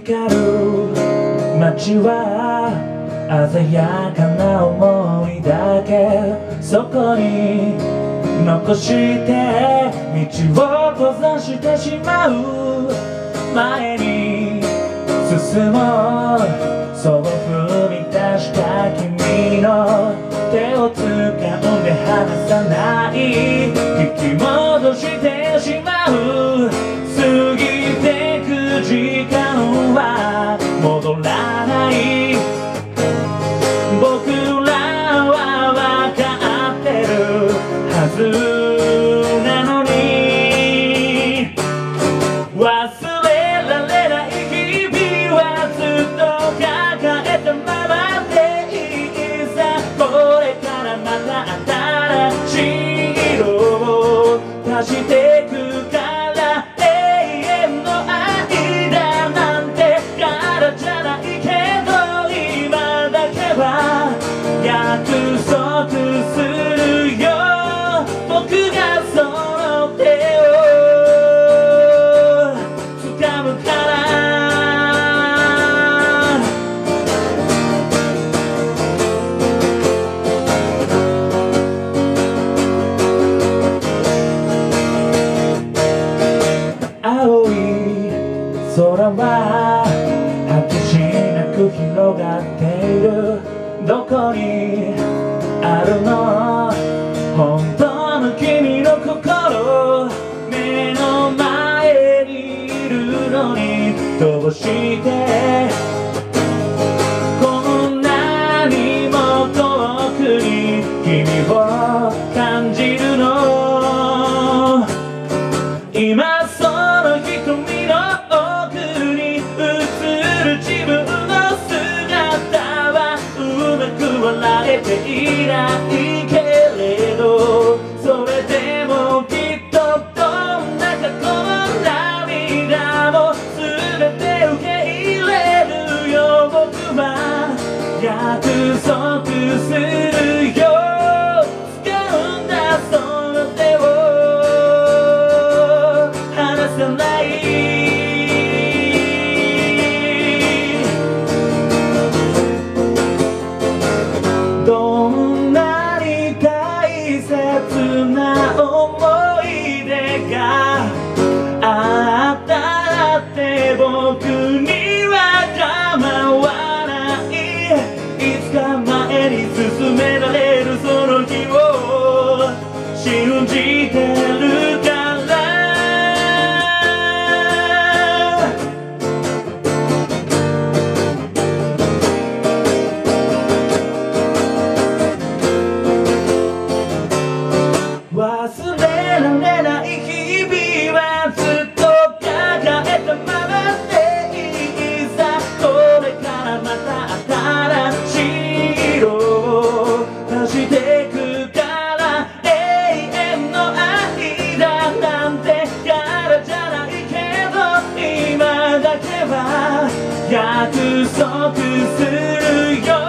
光る街は鮮やかな思いだけそこに残して道を閉ざしてしまう。前に進もうそう踏み出した君の手を掴んで離さない。引き戻してしまう。過ぎてく時間は戻らない。僕らは分かってるはずなのに忘れられない日々はずっと抱えたままでいいさ。これからまた新しい色を足してくから永遠の間なんてからじゃないけど今だけは約束するよ。僕がその手を掴むから青い空は果てしなく広がっている。どこにあるの本当の君の心。目の前にいるのにどうしてこんなにも遠くに君を感じるの。今その瞳の奥に映る自分の姿はうまく笑えていないけれどそれでもきっとどんな過去の涙も全て受け入れるよ。僕は約束するよ。掴んだその手を離さない。どんなに大切な思い出があったって僕には構わない。いつか前に進められるその日を信じてるから忘れられない日々はずっと抱えたままでいいさ。これからまた新しい色を足してくから永遠の間なんてからじゃないけど今だけは約束するよ。